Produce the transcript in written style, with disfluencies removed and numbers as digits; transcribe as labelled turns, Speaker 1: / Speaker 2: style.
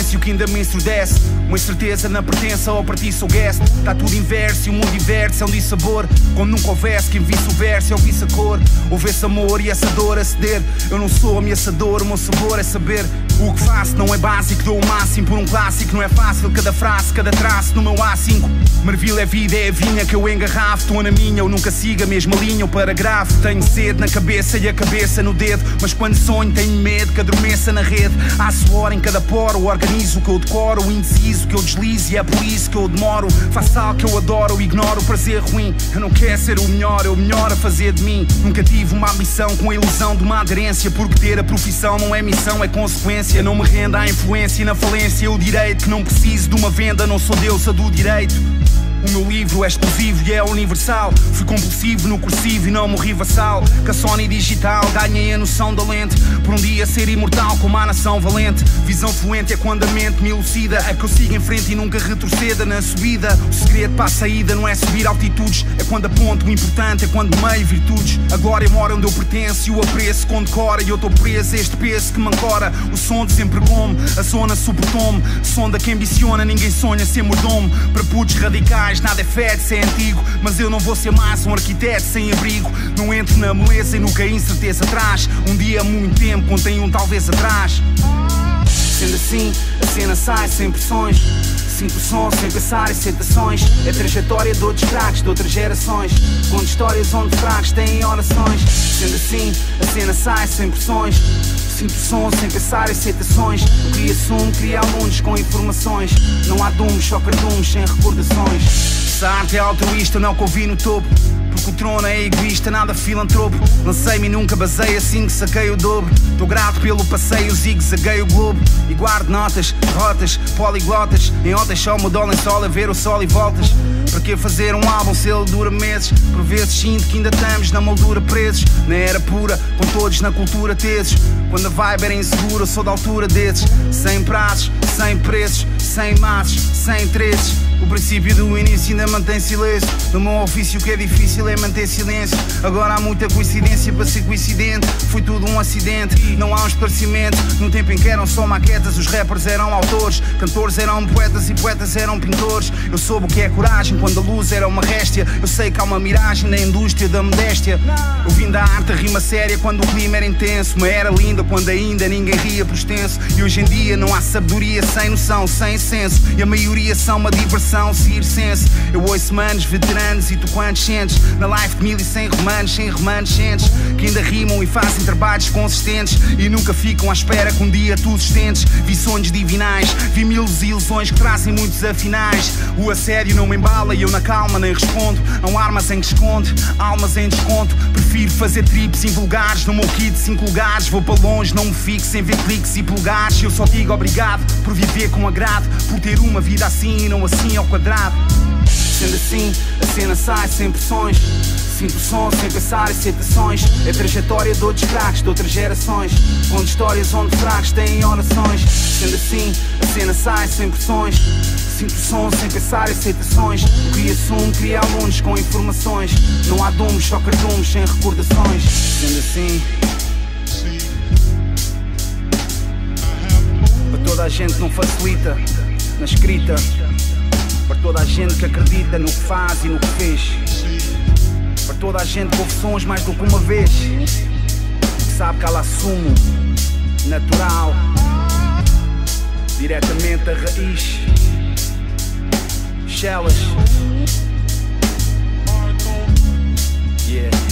Speaker 1: silêncio que ainda me ensurdece. Uma incerteza na pertença ou para ti sou guest. Está tudo inverso e o mundo inverte, é um dissabor. Como nunca houvesse quem visse o verso e ouvisse a cor. Houvesse amor e essa dor a ceder. Eu não sou ameaçador, o meu sabor é saber o que faço. Não é básico, dou o máximo por um clássico. Não é fácil, cada frase, cada traço no meu A5. Marvila é vida, é a vinha que eu engarrafo. Estou na minha, eu nunca sigo a mesma linha ou parágrafo. Tenho sede na cabeça e a cabeça no dedo. Mas quando sonho tenho medo que adormeça na rede. Há suor em cada poro, organizo o que eu decoro. O indeciso que eu deslizo e é por isso que eu demoro. Faço algo que eu adoro, eu ignoro o prazer ruim. Eu não quero ser o melhor, é o melhor a fazer de mim. Nunca tive uma ambição com a ilusão de uma aderência. Porque ter a profissão não é missão, é consequência. Não me rendo à influência e na falência. O direito que não preciso de uma venda, não sou deusa do direito. O meu livro é exclusivo e é universal. Fui compulsivo no cursivo e não morri vassal. Com a Sony digital ganhei a noção da lente. Por um dia ser imortal como a nação valente. Visão fluente é quando a mente me elucida. É que eu sigo em frente e nunca retroceda na subida. O segredo para a saída não é subir altitudes. É quando aponto, o importante é quando meio virtudes. A glória mora onde eu pertenço e o apreço condecora. E eu estou preso a este peso que me ancora. O som desempregou-me, a zona suportou-me. Sonda que ambiciona, ninguém sonha ser mordomo. Para putos radicais nada é fed, se é antigo. Mas eu não vou ser mais um arquiteto sem abrigo. Não entro na moleza e nunca a incerteza traz. Um dia há muito tempo contém um talvez atrás. Sendo assim, a cena sai sem pressões. Sinto o som sem pensar em citações. É trajetória de outros craques, de outras gerações. Conto histórias onde fracos têm orações. Sendo assim, a cena sai sem pressões. Sinto o som sem pensar em citações. O que assumo, cria alunos com informações. Não há dumos, só cardumes sem recordações. Se a arte é altruísta, não convi no topo. Porque o trono é egoísta, nada filantropo. Lancei-me e nunca basei assim que saquei o dobro. Estou grato pelo passeio, zigue-zaguei o globo. E guardo notas, derrotas, poliglotas. Em ontem só me dou lençol a ver o sol e voltas. Para que fazer um álbum se ele dura meses? Por vezes sinto que ainda estamos na moldura presos. Na era pura, com todos na cultura tesos. Quando a vibe era insegura, eu sou da altura desses. Sem prazos, sem preços, sem maços, sem interesses. O princípio do início ainda mantém silêncio. No meu ofício o que é difícil é manter silêncio. Agora há muita coincidência para ser coincidente. Foi tudo um acidente, não há um esclarecimento. No tempo em que eram só maquetas, os rappers eram autores. Cantores eram poetas e poetas eram pintores. Eu soube o que é coragem quando a luz era uma réstia. Eu sei que há uma miragem na indústria da modéstia. Eu vim da arte, a rima séria quando o clima era intenso. Uma era linda quando ainda ninguém ria por extenso. E hoje em dia não há sabedoria sem noção, sem senso. E a maioria são uma diversão circense. Eu ouço manos, veteranos e tu quantos sentes. Na life de 1100 romanos, sem remanescentes. Que ainda rimam e fazem trabalhos consistentes. E nunca ficam à espera que um dia tu sustentes. Vi sonhos divinais, vi mil ilusões que trazem muitos afinais. O assédio não me embala e eu na calma nem respondo. Há armas em desconto, almas em desconto. Prefiro fazer trips invulgares no meu kit de 5 lugares. Vou para longe, não me fixo em ver cliques e polegares. Eu só digo obrigado por viver com agrado. Por ter uma vida assim e não assim ao quadrado. Sendo assim, a cena sai sem pressões. Sinto o som sem pensar em citações. É trajetória de outros craques, de outras gerações. Conto histórias onde fracos têm orações. Sendo assim, a cena sai sem pressões. Sinto o som sem pensar em citações. O que assumo, cria alunos com informações. Não há dumos, só cardumes sem recordações. Sendo assim, para toda a gente que não facilita na escrita. Para toda a gente que acredita no que faz e no que fez. Para toda a gente que ouve sons mais do que uma vez. Que sabe que ela assume natural, diretamente da raiz. Shellas. Yeah.